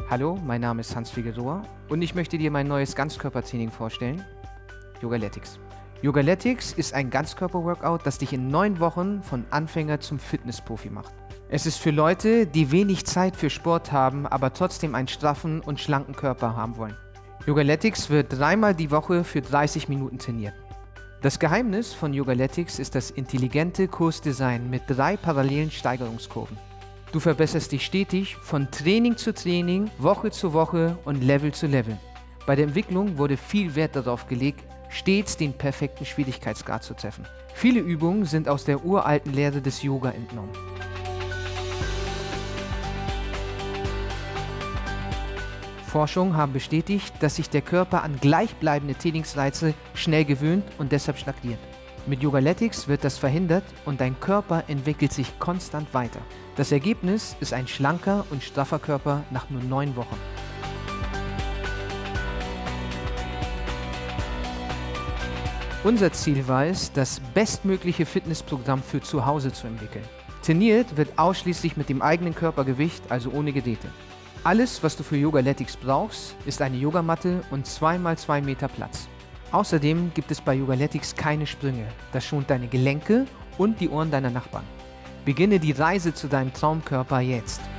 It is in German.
Hallo, mein Name ist Hans Figueroa und ich möchte dir mein neues Ganzkörpertraining vorstellen, Yogalytics. Yogalytics ist ein Ganzkörper-Workout, das dich in 9 Wochen von Anfänger zum Fitnessprofi macht. Es ist für Leute, die wenig Zeit für Sport haben, aber trotzdem einen straffen und schlanken Körper haben wollen. Yogalytics wird 3-mal die Woche für 30 Minuten trainiert. Das Geheimnis von Yogalytics ist das intelligente Kursdesign mit 3 parallelen Steigerungskurven. Du verbesserst dich stetig von Training zu Training, Woche zu Woche und Level zu Level. Bei der Entwicklung wurde viel Wert darauf gelegt, stets den perfekten Schwierigkeitsgrad zu treffen. Viele Übungen sind aus der uralten Lehre des Yoga entnommen. Forschungen haben bestätigt, dass sich der Körper an gleichbleibende Trainingsreize schnell gewöhnt und deshalb stagniert. Mit Yogalytics wird das verhindert und dein Körper entwickelt sich konstant weiter. Das Ergebnis ist ein schlanker und straffer Körper nach nur 9 Wochen. Unser Ziel war es, das bestmögliche Fitnessprogramm für zu Hause zu entwickeln. Trainiert wird ausschließlich mit dem eigenen Körpergewicht, also ohne Geräte. Alles, was du für Yogalytics brauchst, ist eine Yogamatte und 2x2 Meter Platz. Außerdem gibt es bei Yogalytics keine Sprünge. Das schont deine Gelenke und die Ohren deiner Nachbarn. Beginne die Reise zu deinem Traumkörper jetzt.